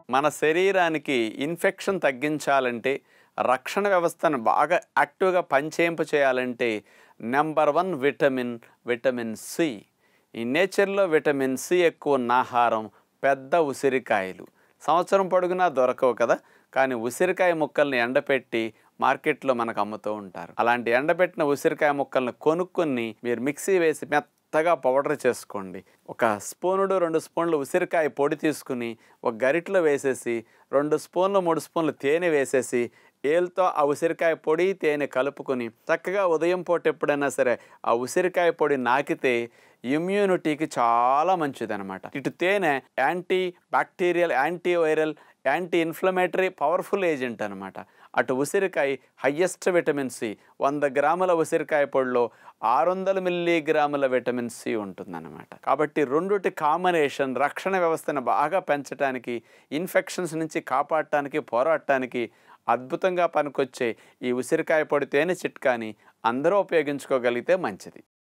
మన శరీరానికి ఇన్ఫెక్షన్ తగ్గించాలంటే, రక్షణ వ్యవస్థను బాగా యాక్టివ్‌గా పనిచేయింప చేయాలంటే నంబర్ 1 విటమిన్ సి. ఈ నేచర్‌లో విటమిన్ సి ఎక్కువ ఉన్న ఆహారం పెద్ద ఉసిరికాయలు. సంవత్సరం పొడుగునా దొరకవు కదా! కానీ ఉసిరికాయ ముక్కల్ని ఎండపెట్టి మార్కెట్‌లో మనకు అమ్ముతూ ఉంటారు. అలాంటి ఎండబెట్టిన ఉసిరికాయ ముక్కల్ని కొనుక్కొని మీరు మిక్సీ వేసి మెత్తగా పౌడర్ చేసుకోండి. ఒక స్పూనుడు 2 స్పూన్లు ఉసిరికాయ పొడి తీసుకుని ఒక గరిటెలో వేసేసి 2 స్పూన్లు 3 స్పూన్లు తేనె వేసేసి ఏలుతో ఆ ఉసిరికాయ పొడి తేనె కలుపుకొని చక్కగా ఉదయం పూట ఎప్పుడైనా సరే ఆ ఉసిరికాయ పొడి నాకితే ఇమ్యూనిటీకి చాలా మంచిదన్నమాట. ఇటు తేనె anti bacterial, anti viral, anti inflammatory powerful agent అనమాట. అటు ఉసిరికాయ హయ్యెస్ట్ విటమిన్ సి. 100 గ్రాముల ఉసిరికాయ పొడిలో 600 మిల్లీగ్రాముల విటమిన్ సి ఉంటుందన్నమాట. కాబట్టి రెండుటి కాంబినేషన్ రక్షణ వ్యవస్థను బాగా పెంచడానికి, ఇన్ఫెక్షన్స్ నుంచి కాపాడటానికి, పోరాడటానికి అద్భుతంగా పనికొచ్చే ఈ ఉసిరికాయ పొడి తేనె చిట్కాని అందరూ ఉపయోగించుకోగలిగితే మంచిది.